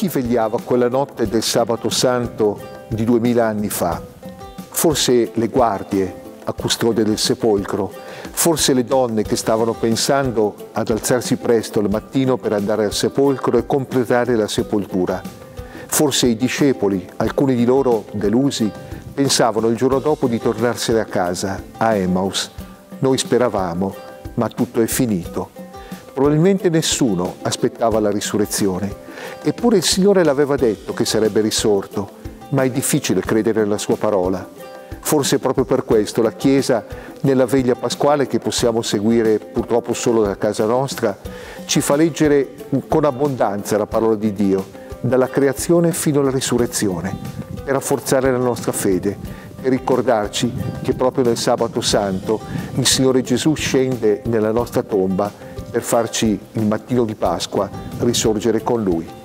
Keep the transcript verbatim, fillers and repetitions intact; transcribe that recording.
chi vegliava quella notte del sabato santo di duemila anni fa? Forse le guardie a custodia del sepolcro, forse le donne che stavano pensando ad alzarsi presto al mattino per andare al sepolcro e completare la sepoltura. Forse i discepoli, alcuni di loro delusi, pensavano il giorno dopo di tornarsene a casa, a Emmaus. Noi speravamo, ma tutto è finito. Probabilmente nessuno aspettava la risurrezione, eppure il Signore l'aveva detto che sarebbe risorto, ma è difficile credere alla sua parola. Forse proprio per questo la Chiesa, nella veglia pasquale che possiamo seguire purtroppo solo da casa nostra, ci fa leggere con abbondanza la parola di Dio, dalla creazione fino alla risurrezione, per rafforzare la nostra fede, per ricordarci che proprio nel sabato santo il Signore Gesù scende nella nostra tomba per farci il mattino di Pasqua risorgere con Lui.